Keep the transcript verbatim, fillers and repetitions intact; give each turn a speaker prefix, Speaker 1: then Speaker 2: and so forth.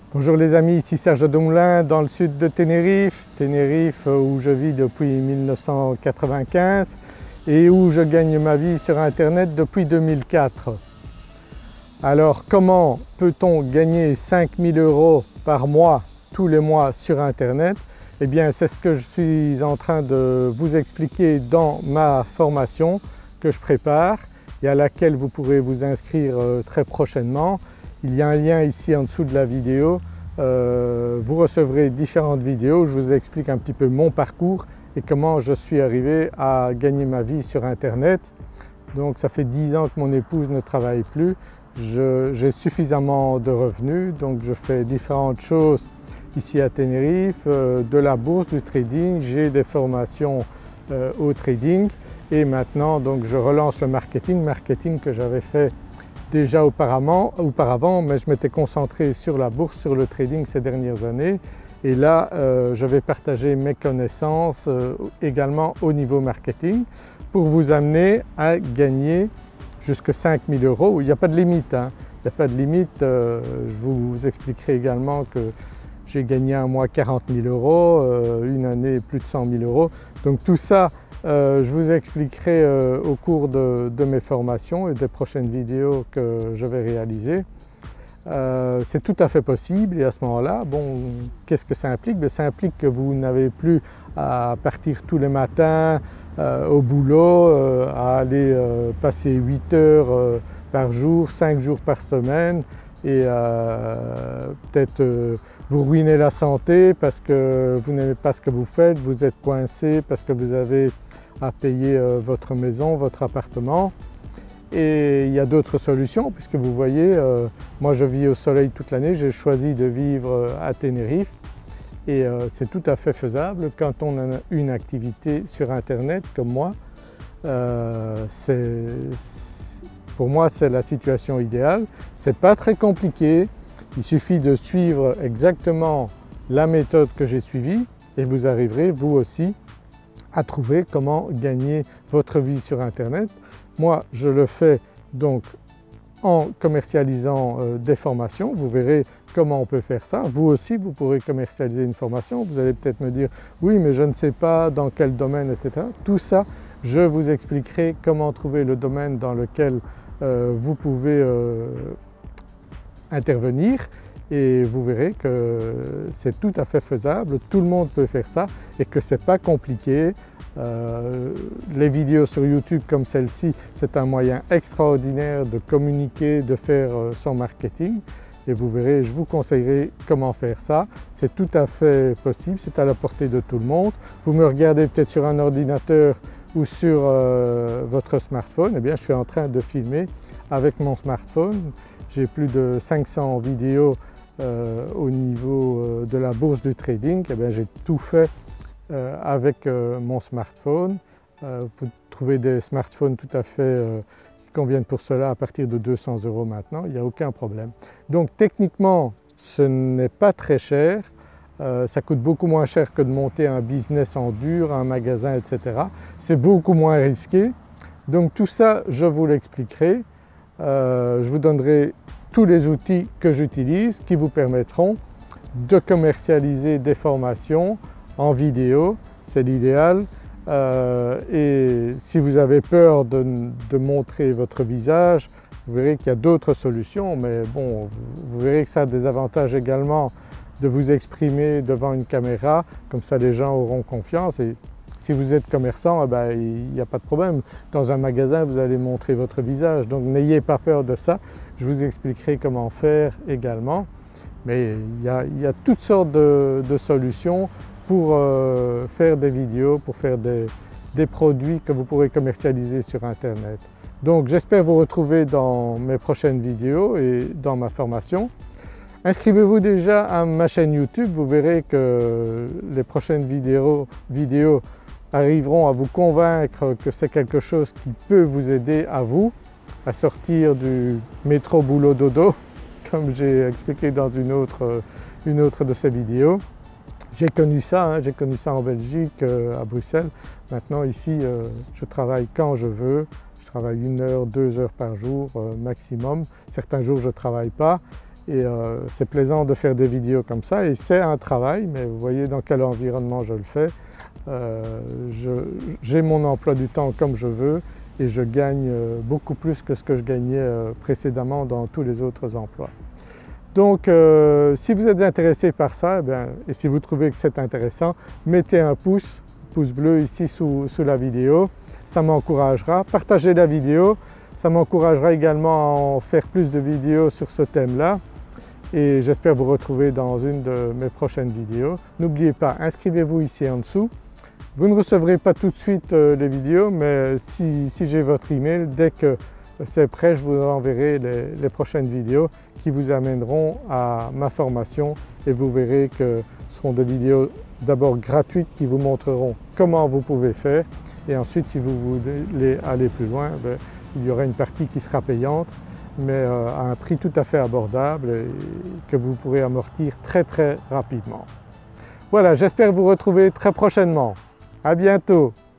Speaker 1: Bonjour les amis, ici Serge Demoulin dans le sud de Tenerife, Tenerife où je vis depuis mille neuf cent quatre-vingt-quinze et où je gagne ma vie sur internet depuis deux mille quatre. Alors comment peut-on gagner cinq mille euros par mois tous les mois sur internet? Eh bien c'est ce que je suis en train de vous expliquer dans ma formation que je prépare et à laquelle vous pourrez vous inscrire très prochainement. Il y a un lien ici en dessous de la vidéo, euh, vous recevrez différentes vidéos où je vous explique un petit peu mon parcours et comment je suis arrivé à gagner ma vie sur internet. Donc ça fait dix ans que mon épouse ne travaille plus, j'ai suffisamment de revenus, donc je fais différentes choses ici à Tenerife, euh, de la bourse, du trading, j'ai des formations euh, au trading et maintenant donc je relance le marketing, marketing que j'avais fait déjà auparavant, auparavant mais je m'étais concentré sur la bourse, sur le trading ces dernières années et là euh, je vais partager mes connaissances euh, également au niveau marketing pour vous amener à gagner jusqu'à cinq mille euros. Il n'y a pas de limite, hein. Il n'y a pas de limite, euh, je vous expliquerai également que j'ai gagné un mois quarante mille euros, euh, une année plus de cent mille euros, donc tout ça Euh, je vous expliquerai euh, au cours de, de mes formations et des prochaines vidéos que je vais réaliser. Euh, c'est tout à fait possible et à ce moment-là, bon, qu'est-ce que ça implique? Bien, ça implique que vous n'avez plus à partir tous les matins euh, au boulot, euh, à aller euh, passer huit heures euh, par jour, cinq jours par semaine et euh, peut-être euh, vous ruinez la santé parce que vous n'aimez pas ce que vous faites, vous êtes coincé parce que vous avez à payer euh, votre maison, votre appartement. Et il y a d'autres solutions puisque vous voyez, euh, moi je vis au soleil toute l'année, j'ai choisi de vivre à Tenerife et euh, c'est tout à fait faisable quand on a une activité sur internet comme moi. Euh, pour moi c'est la situation idéale, c'est pas très compliqué, il suffit de suivre exactement la méthode que j'ai suivie et vous arriverez vous aussi à trouver comment gagner votre vie sur internet. Moi je le fais donc en commercialisant euh, des formations, vous verrez comment on peut faire ça. Vous aussi vous pourrez commercialiser une formation, vous allez peut-être me dire oui mais je ne sais pas dans quel domaine et cetera. Tout ça je vous expliquerai comment trouver le domaine dans lequel euh, vous pouvez euh, intervenir et vous verrez que c'est tout à fait faisable, tout le monde peut faire ça et que ce n'est pas compliqué. Euh, les vidéos sur YouTube comme celle-ci, c'est un moyen extraordinaire de communiquer, de faire euh, son marketing et vous verrez, je vous conseillerais comment faire ça. C'est tout à fait possible, c'est à la portée de tout le monde. Vous me regardez peut-être sur un ordinateur ou sur euh, votre smartphone, eh bien je suis en train de filmer avec mon smartphone. J'ai plus de cinq cents vidéos euh, au niveau euh, de la bourse du trading, eh bien j'ai tout fait euh, avec euh, mon smartphone. Euh, vous trouvez des smartphones tout à fait euh, qui conviennent pour cela à partir de deux cents euros maintenant, il n'y a aucun problème. Donc techniquement ce n'est pas très cher, euh, ça coûte beaucoup moins cher que de monter un business en dur, un magasin et cetera. C'est beaucoup moins risqué, donc tout ça je vous l'expliquerai. Euh, je vous donnerai tous les outils que j'utilise qui vous permettront de commercialiser des formations en vidéo, c'est l'idéal. Euh, et si vous avez peur de, de montrer votre visage, vous verrez qu'il y a d'autres solutions, mais bon, vous, vous verrez que ça a des avantages également de vous exprimer devant une caméra, comme ça les gens auront confiance. Et si vous êtes commerçant, eh ben, il n'y a pas de problème. Dans un magasin, vous allez montrer votre visage, donc n'ayez pas peur de ça. Je vous expliquerai comment faire également. Mais il y a, il y a toutes sortes de, de solutions pour euh, faire des vidéos, pour faire des, des produits que vous pourrez commercialiser sur internet. Donc j'espère vous retrouver dans mes prochaines vidéos et dans ma formation. Inscrivez-vous déjà à ma chaîne YouTube, vous verrez que les prochaines vidéos, vidéos arriveront à vous convaincre que c'est quelque chose qui peut vous aider à vous à sortir du métro boulot dodo comme j'ai expliqué dans une autre, une autre de ces vidéos. J'ai connu ça, hein, j'ai connu ça en Belgique, euh, à Bruxelles. Maintenant ici euh, je travaille quand je veux, je travaille une heure, deux heures par jour euh, maximum. Certains jours je ne travaille pas Et euh, c'est plaisant de faire des vidéos comme ça et c'est un travail, mais vous voyez dans quel environnement je le fais. Euh, j'ai mon emploi du temps comme je veux et je gagne beaucoup plus que ce que je gagnais précédemment dans tous les autres emplois. Donc euh, si vous êtes intéressé par ça, eh bien, et si vous trouvez que c'est intéressant, mettez un pouce, pouce bleu ici sous, sous la vidéo, ça m'encouragera. Partagez la vidéo, ça m'encouragera également à en faire plus de vidéos sur ce thème-là. Et j'espère vous retrouver dans une de mes prochaines vidéos. N'oubliez pas, inscrivez-vous ici en dessous. Vous ne recevrez pas tout de suite euh, les vidéos, mais si, si j'ai votre email, dès que c'est prêt, je vous enverrai les, les prochaines vidéos qui vous amèneront à ma formation et vous verrez que ce seront des vidéos d'abord gratuites qui vous montreront comment vous pouvez faire et ensuite si vous voulez aller plus loin, ben, il y aura une partie qui sera payante mais euh, à un prix tout à fait abordable et que vous pourrez amortir très très rapidement. Voilà, j'espère vous retrouver très prochainement. À bientôt!